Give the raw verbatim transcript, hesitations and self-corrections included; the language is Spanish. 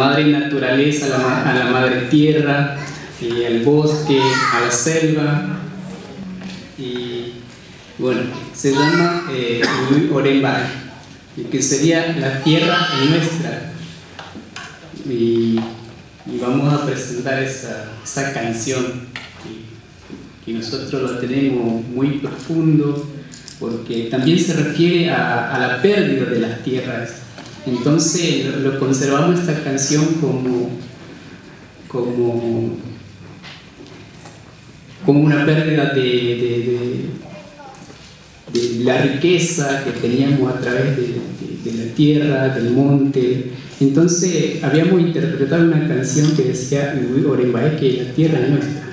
madre naturaleza, a la, a la madre tierra, y al bosque, a la selva. Y bueno, se llama eh, Orenbay, que sería la tierra nuestra. Y, y vamos a presentar esa, esa canción que, que nosotros lo tenemos muy profundo, porque también se refiere a, a la pérdida de las tierras. Entonces lo, lo conservamos esta canción como, como, como una pérdida de, de, de, de la riqueza que teníamos a través de, de, de la tierra, del monte. Entonces habíamos interpretado una canción que decía Orenbay, que la tierra es nuestra.